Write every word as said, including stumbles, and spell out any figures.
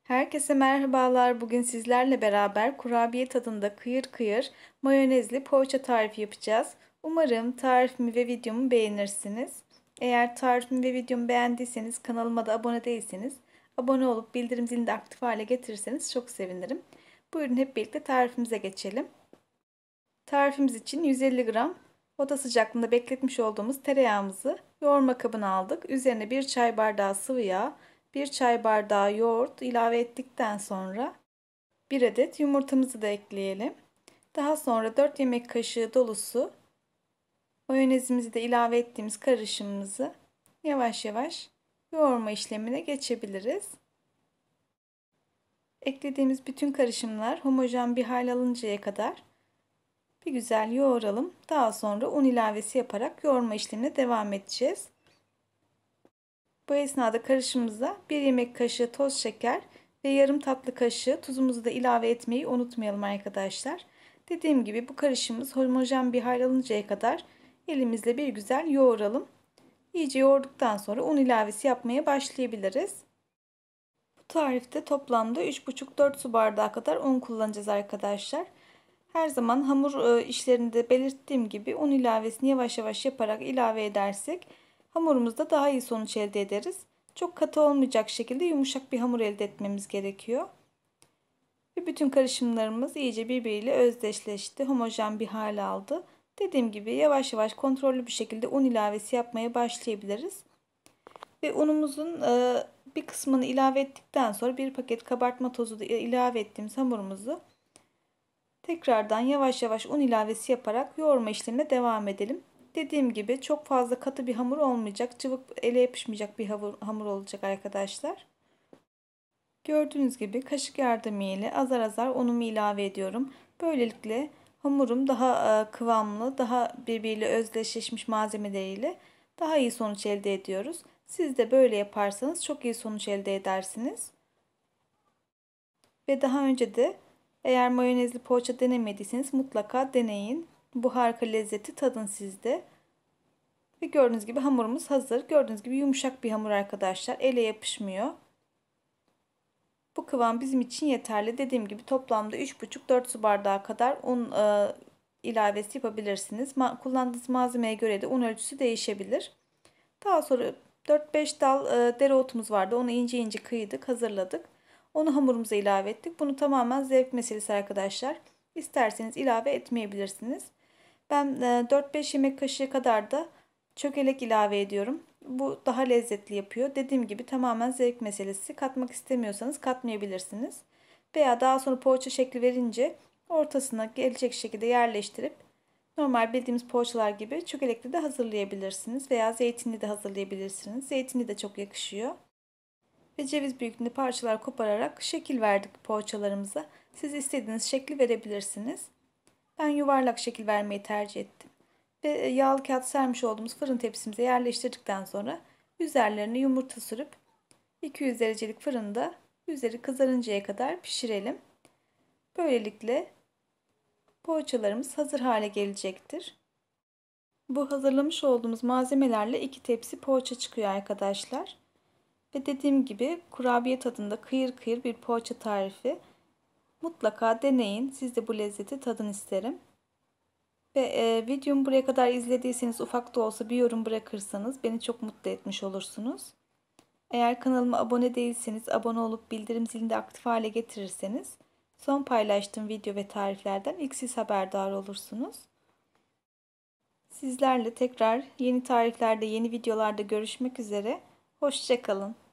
Herkese merhabalar. Bugün sizlerle beraber kurabiye tadında kıyır kıyır mayonezli poğaça tarifi yapacağız. Umarım tarifimi ve videomu beğenirsiniz. Eğer tarifimi ve videomu beğendiyseniz kanalıma da abone değilseniz abone olup bildirim zilini de aktif hale getirirseniz çok sevinirim. Buyurun hep birlikte tarifimize geçelim. Tarifimiz için yüz elli gram oda sıcaklığında bekletmiş olduğumuz tereyağımızı yoğurma kabına aldık. Üzerine bir çay bardağı sıvı yağ, bir çay bardağı yoğurt ilave ettikten sonra bir adet yumurtamızı da ekleyelim. Daha sonra dört yemek kaşığı dolusu mayonezimizi de ilave ettiğimiz karışımımızı yavaş yavaş yoğurma işlemine geçebiliriz. Eklediğimiz bütün karışımlar homojen bir hal alıncaya kadar bir güzel yoğuralım. Daha sonra un ilavesi yaparak yoğurma işlemine devam edeceğiz. Bu esnada karışımımıza bir yemek kaşığı toz şeker ve yarım tatlı kaşığı tuzumuzu da ilave etmeyi unutmayalım arkadaşlar. Dediğim gibi bu karışımımız homojen bir hal alıncaya kadar elimizle bir güzel yoğuralım. İyice yoğurduktan sonra un ilavesi yapmaya başlayabiliriz. Bu tarifte toplamda üç buçuk dört su bardağı kadar un kullanacağız arkadaşlar. Her zaman hamur işlerinde belirttiğim gibi un ilavesini yavaş yavaş yaparak ilave edersek hamurumuzda daha iyi sonuç elde ederiz. Çok katı olmayacak şekilde yumuşak bir hamur elde etmemiz gerekiyor. Ve bütün karışımlarımız iyice birbiriyle özdeşleşti. Homojen bir hale aldı. Dediğim gibi yavaş yavaş kontrollü bir şekilde un ilavesi yapmaya başlayabiliriz. Ve unumuzun bir kısmını ilave ettikten sonra bir paket kabartma tozu da ilave ettiğimiz hamurumuzu tekrardan yavaş yavaş un ilavesi yaparak yoğurma işlemine devam edelim. Dediğim gibi çok fazla katı bir hamur olmayacak. Cıvık ele yapışmayacak bir hamur olacak arkadaşlar. Gördüğünüz gibi kaşık yardımıyla azar azar unumu ilave ediyorum. Böylelikle hamurum daha kıvamlı, daha birbiriyle özdeşleşmiş malzemeleriyle daha iyi sonuç elde ediyoruz. Siz de böyle yaparsanız çok iyi sonuç elde edersiniz. Ve daha önce de eğer mayonezli poğaça denemediyseniz mutlaka deneyin. Bu harika lezzeti tadın sizde. Ve gördüğünüz gibi hamurumuz hazır. Gördüğünüz gibi yumuşak bir hamur arkadaşlar. Ele yapışmıyor. Bu kıvam bizim için yeterli. Dediğim gibi toplamda üç buçuk dört su bardağı kadar un e, ilavesi yapabilirsiniz. Ma kullandığınız malzemeye göre de un ölçüsü değişebilir. Daha sonra dört beş dal e, dereotumuz vardı. Onu ince ince kıydık, hazırladık. Onu hamurumuza ilave ettik. Bunu tamamen zevk meselesi arkadaşlar. İsterseniz ilave etmeyebilirsiniz. Ben dört beş yemek kaşığı kadar da çökelek ilave ediyorum. Bu daha lezzetli yapıyor. Dediğim gibi tamamen zevk meselesi. Katmak istemiyorsanız katmayabilirsiniz. Veya daha sonra poğaça şekli verince ortasına gelecek şekilde yerleştirip normal bildiğimiz poğaçalar gibi çökelekli de hazırlayabilirsiniz. Veya zeytinli de hazırlayabilirsiniz. Zeytinli de çok yakışıyor. Ve ceviz büyüklüğünde parçalar kopararak şekil verdik poğaçalarımıza. Siz istediğiniz şekli verebilirsiniz. Ben yuvarlak şekil vermeyi tercih ettim. Ve yağlı kağıt sermiş olduğumuz fırın tepsimize yerleştirdikten sonra üzerlerine yumurta sürüp iki yüz derecelik fırında üzeri kızarıncaya kadar pişirelim. Böylelikle poğaçalarımız hazır hale gelecektir. Bu hazırlamış olduğumuz malzemelerle iki tepsi poğaça çıkıyor arkadaşlar. Ve dediğim gibi kurabiye tadında kıyır kıyır bir poğaça tarifi. Mutlaka deneyin. Siz de bu lezzeti tadın isterim. Ve e, videomu buraya kadar izlediyseniz ufak da olsa bir yorum bırakırsanız beni çok mutlu etmiş olursunuz. Eğer kanalıma abone değilseniz abone olup bildirim zilini de aktif hale getirirseniz son paylaştığım video ve tariflerden ilk siz haberdar olursunuz. Sizlerle tekrar yeni tariflerde, yeni videolarda görüşmek üzere. Hoşça kalın.